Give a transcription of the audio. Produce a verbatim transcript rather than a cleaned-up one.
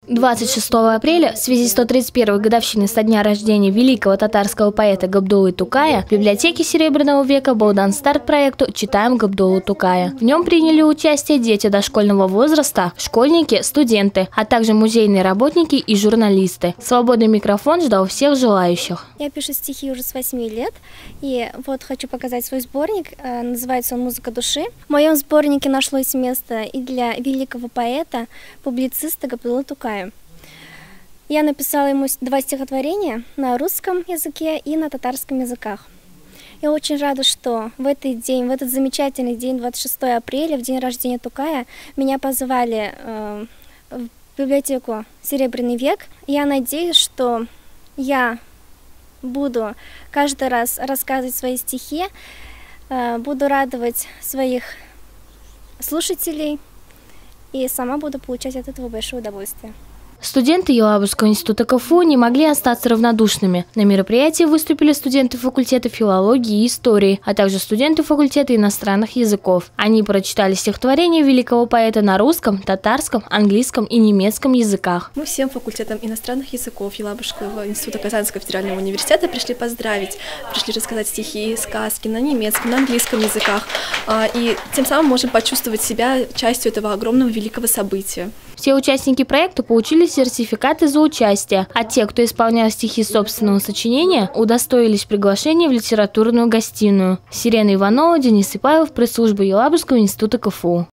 двадцать шестого апреля, в связи с сто тридцать первой годовщиной со дня рождения великого татарского поэта Габдуллы Тукая, в библиотеке Серебряного века был дан старт проекту «Читаем Габдуллу Тукая». В нем приняли участие дети дошкольного возраста, школьники, студенты, а также музейные работники и журналисты. Свободный микрофон ждал всех желающих. Я пишу стихи уже с восьми лет, и вот хочу показать свой сборник, называется он «Музыка души». В моем сборнике нашлось место и для великого поэта, публициста Габдуллы Тукая. Я написала ему два стихотворения на русском языке и на татарском языках. Я очень рада, что в этот день, в этот замечательный день, двадцать шестого апреля, в день рождения Тукая, меня позвали э, в библиотеку «Серебряный век». Я надеюсь, что я буду каждый раз рассказывать свои стихи, э, буду радовать своих слушателей и сама буду получать от этого большое удовольствие. Студенты Елабужского института КФУ не могли остаться равнодушными. На мероприятии выступили студенты факультета филологии и истории, а также студенты факультета иностранных языков. Они прочитали стихотворение великого поэта на русском, татарском, английском и немецком языках. Мы всем факультетом иностранных языков Елабужского института Казанского федерального университета пришли поздравить, пришли рассказать стихи, сказки на немецком, на английском языках. И тем самым можем почувствовать себя частью этого огромного великого события. Все участники проекта получили сертификаты за участие, а те, кто исполнял стихи собственного сочинения, удостоились приглашения в литературную гостиную. Сирена Иванова, Денис Ипайлов, пресс-служба Елабужского института КФУ.